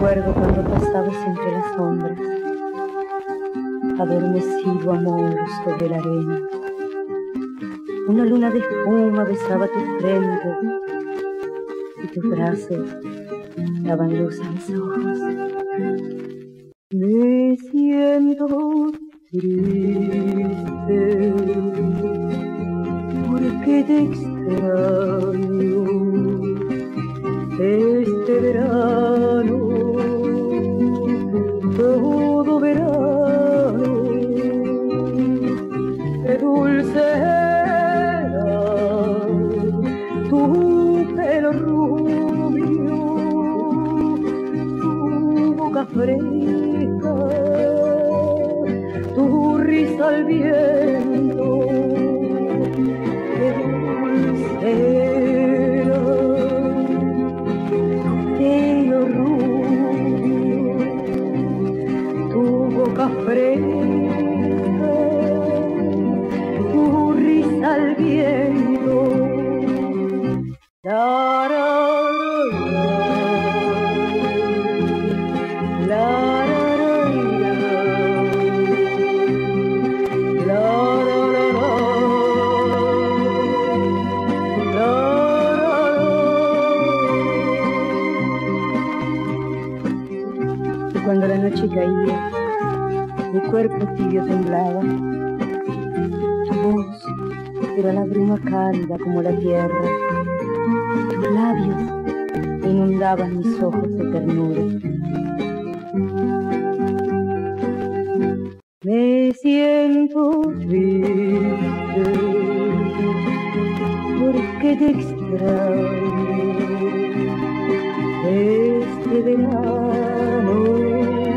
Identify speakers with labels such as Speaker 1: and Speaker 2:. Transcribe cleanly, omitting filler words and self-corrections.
Speaker 1: Recuerdo cuando pasabas entre las sombras, adormecido amor sobre la arena. Una luna de espuma besaba tu frente y tus brazos daban luz a mis ojos. Me siento triste porque te extraño este verano, todo verano. Qué dulce era tu pelo rubio, tu boca fresca, tu risa al viento. Qué dulce era tu pelo rubio, tu boca fresca, tu risa al viento. La, la, la, cuando la noche caía, mi cuerpo tibio temblaba. Tu voz era la bruma cálida como la tierra. Tus labios inundaban mis ojos de ternura. Me siento triste porque te extraño este verano.